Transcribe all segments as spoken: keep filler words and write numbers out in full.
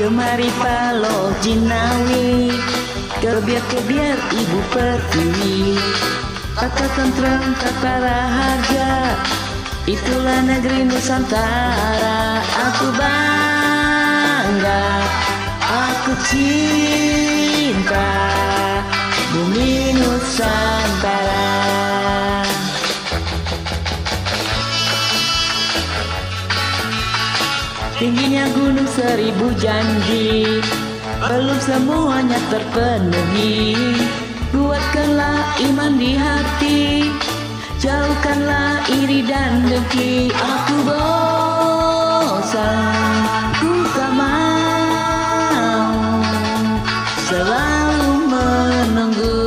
Kemari Paloh Jinawi, kebiar-kebiar Ibu Pertiwi. Tata tentrem tata rahaja, itulah negeri Nusantara. Aku bangga, aku cinta bumi Nusantara. Tingginya gunung seribu janji, belum semuanya terpenuhi. Kuatkanlah iman di hati, jauhkanlah iri dan dengki. Aku bosan, ku tak mau selalu menunggu.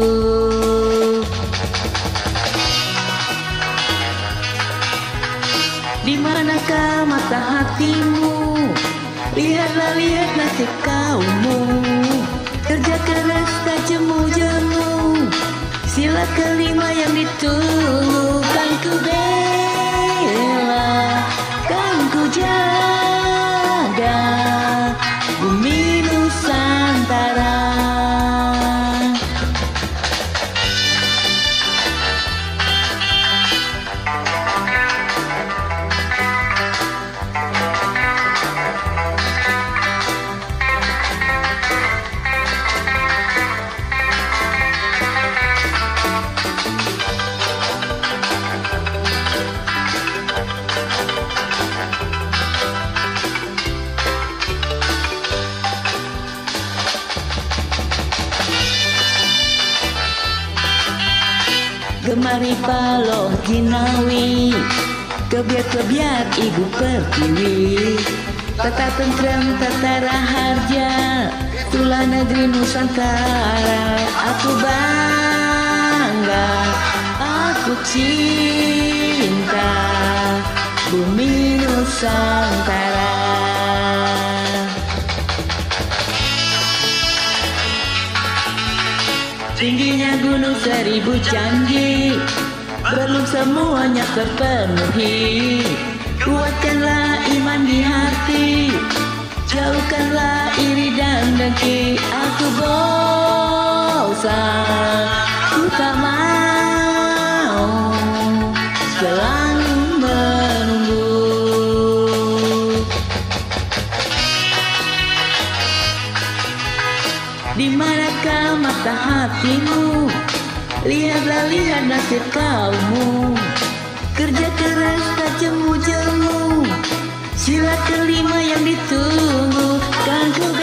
Di manakah mata hatimu? Lihatlah, lihat nasib kaummu. Kerja keras tak jemu-jemu, sila kelima yang ditunggu. Kan ku bela, kan ku jaga bumi Nusantara. Kemari Paloh Jinawi, kebiar-kebiar Ibu Pertiwi. Tata tentrem tata raharja, itulah negeri Nusantara. Aku bangga, aku cinta bumi Nusantara. Tingginya gunung seribu janji, belum semuanya terpenuhi. Kuatkanlah iman di hati, jauhkanlah iri dan dengki. Aku bosan, ku tak mau selalu menunggu. Di manakah mata hatimu? Lihatlah, lihat nasib kaummu. Kerja keras tak jemu-jemu, sila kelima yang ditunggu. Kan ku